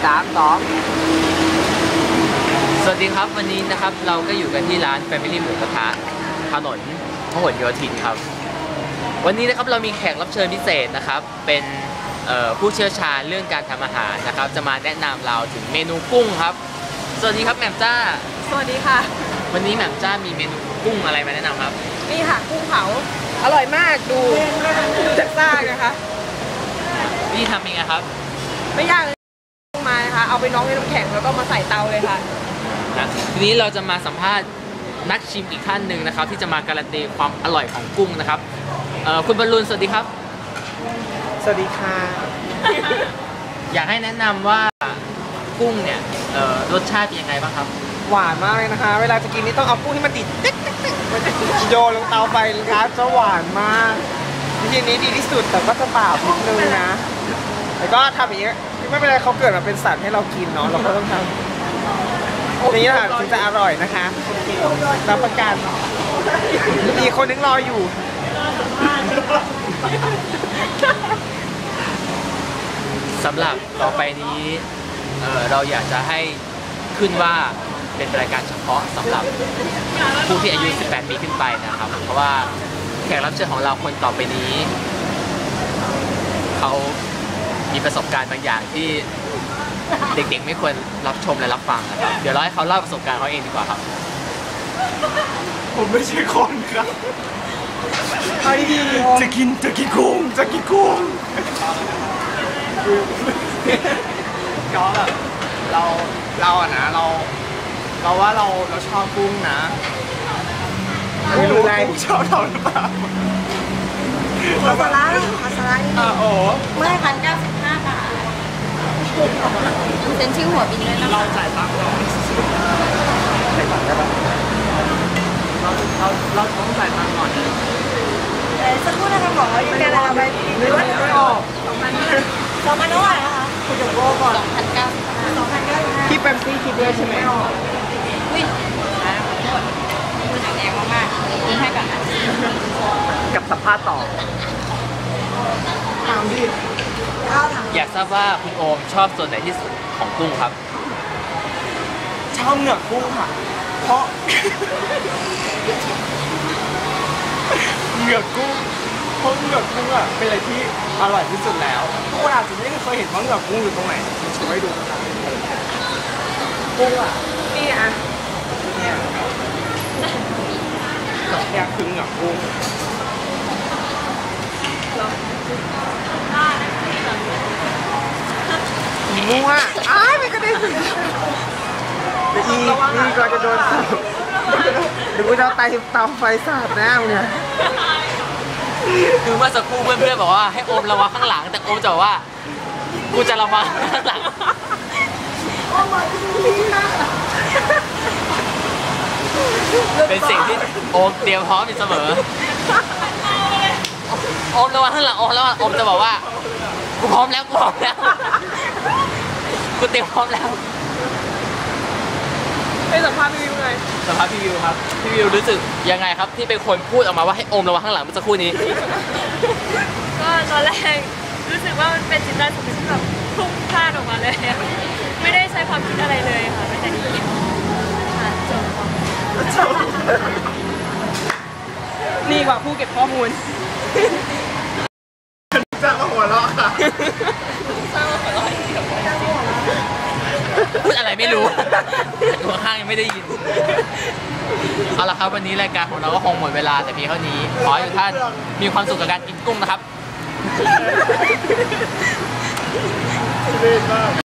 3 2 สวัสดีครับวันนี้นะครับเราก็อยู่กันที่ร้าน Family หมูกระทะถนนพหลโยธินครับวันนี้นะครับเรามีแขกรับเชิญพิเศษนะครับเป็นผู้เชี่ยวชาญเรื่องการทำอาหารนะครับจะมาแนะนำเราถึงเมนูกุ้งครับสวัสดีครับแหม่มจ้าสวัสดีค่ะวันนี้แหม่มจ้ามีเมนูกุ้งอะไรมาแนะนำครับนี่ค่ะกุ้งเผาอร่อยมากดูจากซากนะคะวิธีทำยังไงครับไม่ยากเลยมานะคะเอาไปน้องในน้ำแข็งแล้วก็มาใส่เตาเลยค่ะทีนี้เราจะมาสัมภาษณ์นักชิมอีกท่านหนึ่งนะครับที่จะมาการันตีความอร่อยของกุ้งนะครับคุณบรรลุนสวัสดีครับสวัสดีค่ะอยากให้แนะนำว่ากุ้งเนี่ยรสชาติเป็นยังไงบ้างครับหวานมากเลยนะคะเวลาจะกินนี่ต้องเอากุ้งที่มันติดติ๊กโยนลงเตาไฟนะคะจะหวานมากวิธีนี้ดีที่สุดแต่ก็จะบาปนิดนึงนะแต่ก็ทำอย่างนี้ไม่เป็นไรเขาเกิดมาเป็นสัตว์ให้เรากินเนาะเราก็ต้องทำนี่แหละถึงจะอร่อยนะคะรับประกันมีคนนึงรออยู่สำหรับต่อไปนี้เราอยากจะให้ขึ้นว่าเป็นรายการเฉพาะสำหรับผู้ที่อายุ 18 ปีขึ้นไปนะครับเพราะว่าแขกรับเชิญของเราคนต่อไปนี้เขามีประสบการณ์บางอย่างที่เด็กๆไม่ควรรับชมและรับฟังนะครับเดี๋ยวเราให้เขาเล่าประสบการณ์เขาเองดีกว่าครับผมไม่ใช่คนครับเอาดีๆจะกินกุ้งก็แบบเราอะนะเราว่าเราชอบกุ้งนะไม่รู้อะไรชอบเราหรือเปล่ามาซาร่านี่โอ้ไม่1,095 บาทเป็นชื่อหัวบินด้วยนะเราจ่ายตังค์ก่อนจ่ายตังค์ได้ปะเราต้องจ่ายตังค์ก่อนสักครู่นะคะบอกว่าอยู่แค่อะไรไปหรือว่าไม่ออก2,000เท่าไหร่นะคะคุณจะโก้ก่อน2,995 พี่แปมซี่คิดด้วยใช่ไหมวิ่งคุณหนักแรงมากๆยิงให้ก่อนนะกับสัมภาษณ์ต่อตามดิอยากทราบว่าคุณโอมชอบส่วนไหนที่สุดของกุ้งครับชอบเหงือกกุ้งค่ะเพราะเหงือกกุ้งอ่ะเป็นอะไรที่อร่อยที่สุดแล้วทุกคนอาจจะไม่เคยเห็นว่าเหงือกกุ้งอยู่ตรงไหนโชว์ให้ดูนะครับกุ้งอ่ะนี่อ่ะเนี่ยคือเหงือกกุ้งมัวไม่ก็ได้สินี่ก็จะโดนเดี๋ยวกูจะเอาเตาไฟสาดหน้ามึงเนี่ยคือเมื่อสักครู่เพื่อนๆบอกว่าให้โอมระวังข้างหลังแต่โอมจะบอกว่ากูจะระวังข้างหลังเป็นสิ่งที่โอมเตรียมพร้อมอยู่เสมอโอมระวังข้างหลังโอมแล้วโอมจะบอกว่ากูพร้อมแล้วกูเตรียมพร้อมแล้วไปสัมภาษณ์พี่วิวไงสัมภาษณ์พี่วิวครับพี่วิวรู้สึกยังไงครับที่เป็นคนพูดออกมาว่าให้โอมระวังข้างหลังเมื่อสักครู่นี้ก็ตอนแรกรู้สึกว่ามันเป็นจิตใจสำนึกที่แบบพุ่งพลาดออกมาเลยไม่ได้ใช้ความคิดอะไรเลยค่ะไม่ได้คิดจบนี่กว่าผู้เก็บข้อมูลจ้างมาหัวเราะค่ะพูดอะไรไม่รู้หัวข้างยังไม่ได้ยินเอาละครับวันนี้รายการของเราก็คงหมดเวลาแต่เพียงเท่านี้ขอให้ทุกท่านมีความสุขกับการกินกุ้งนะครับ